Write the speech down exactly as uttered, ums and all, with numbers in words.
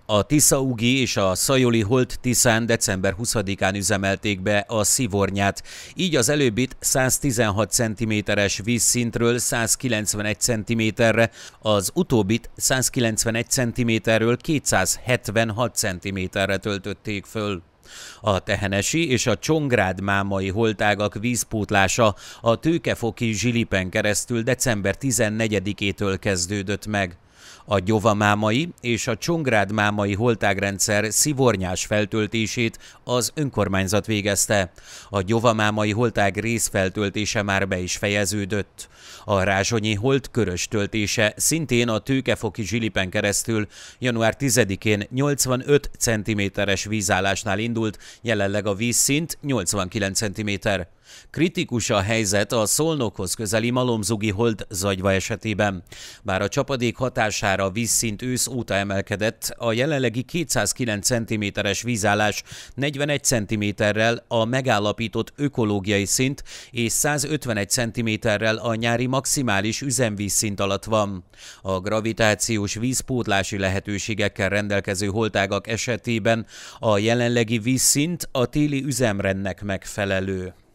A Tisza-Ugi és a Szajoli Holt-Tiszán december huszadikán üzemelték be a szivornyát, így az előbbit száztizenhat centiméteres vízszintről százkilencvenegy centiméterre, az utóbbit százkilencvenegy centiméterről kétszázhetvenhat centiméterre töltötték föl. A Tehenesi és a Csongrád-Mámai holtágak vízpótlása a Tőkefoki Zsilipen keresztül december tizennegyedikétől kezdődött meg. A Gyova-Mámai és a Csongrád-Mámai holtágrendszer szivornyás feltöltését az önkormányzat végezte. A Gyova-Mámai holtág részfeltöltése már be is fejeződött. A Rázsonyi holt körös töltése szintén a Tőkefoki Zsilipen keresztül január tizedikén nyolcvanöt centiméteres vízállásnál indult, jelenleg a vízszint nyolcvankilenc centiméter. Kritikus a helyzet a Szolnokhoz közeli Malomzugi holt Zagyva esetében. Bár a csapadék hatására a vízszint ősz óta emelkedett, a jelenlegi kétszázkilenc centiméteres vízállás negyvenegy centiméterrel a megállapított ökológiai szint és százötvenegy centiméterrel a nyári maximális üzemvízszint alatt van. A gravitációs vízpótlási lehetőségekkel rendelkező holtágak esetében a jelenlegi vízszint a téli üzemrendnek megfelelő.